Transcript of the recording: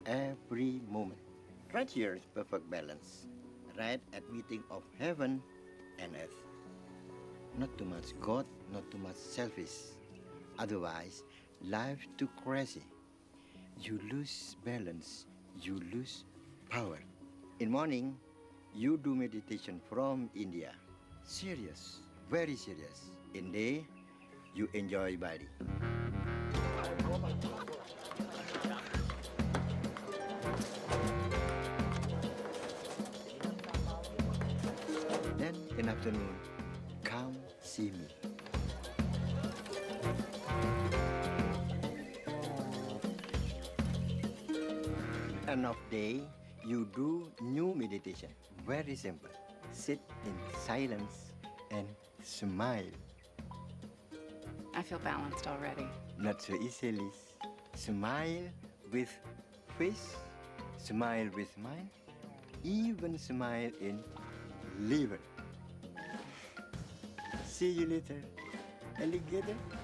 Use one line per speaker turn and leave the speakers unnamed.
every moment. Right here is perfect balance. Right at meeting of heaven and earth. Not too much God, not too much selfish. Otherwise, life too crazy. You lose balance, you lose power. In morning, you do meditation from India. Serious, very serious. In day, you enjoy body. Then in afternoon, come see me. End of day, you do new meditation. Very simple. Sit in silence and smile.
I feel balanced already.
Not so easily. Smile with face, smile with mind, even smile in liver. See you later, alligator.